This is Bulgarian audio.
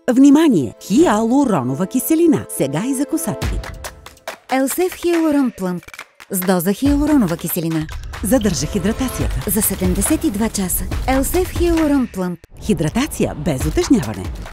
Внимание! Хиалуронова киселина. Сега и за косата ви. Елсев Хиалурон Плъмп с доза хиалуронова киселина. Задържа хидратацията. За 72 часа. Елсев Хиалурон Плъмп. Хидратация без утежняване.